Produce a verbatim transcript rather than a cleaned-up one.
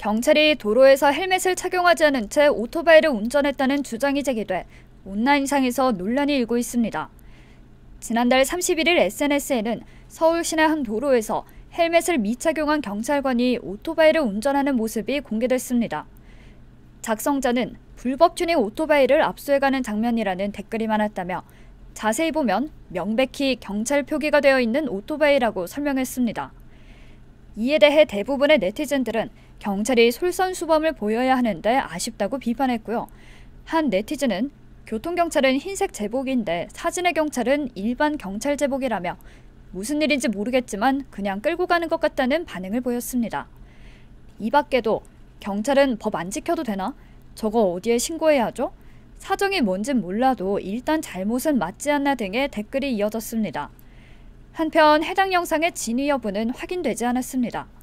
경찰이 도로에서 헬멧을 착용하지 않은 채 오토바이를 운전했다는 주장이 제기돼 온라인상에서 논란이 일고 있습니다. 지난달 삼십일일 에스엔에스에는 서울 시내 한 도로에서 헬멧을 미착용한 경찰관이 오토바이를 운전하는 모습이 공개됐습니다. 작성자는 불법 튜닝 오토바이를 압수해가는 장면이라는 댓글이 많았다며 자세히 보면 명백히 경찰 표기가 되어 있는 오토바이라고 설명했습니다. 이에 대해 대부분의 네티즌들은 경찰이 솔선수범을 보여야 하는데 아쉽다고 비판했고요. 한 네티즌은 교통경찰은 흰색 제복인데 사진의 경찰은 일반 경찰 제복이라며 무슨 일인지 모르겠지만 그냥 끌고 가는 것 같다는 반응을 보였습니다. 이 밖에도 경찰은 법 안 지켜도 되나? 저거 어디에 신고해야 하죠? 사정이 뭔진 몰라도 일단 잘못은 맞지 않나 등의 댓글이 이어졌습니다. 한편 해당 영상의 진위 여부는 확인되지 않았습니다.